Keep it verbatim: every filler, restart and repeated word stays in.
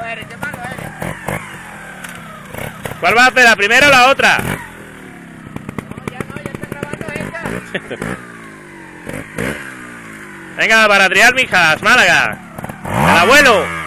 eres, qué malo eres. ¿Cuál va a hacer, la primera o la otra? No, ya no, ya está grabando ella. Venga, para triar, mijas, Málaga. ¡El abuelo!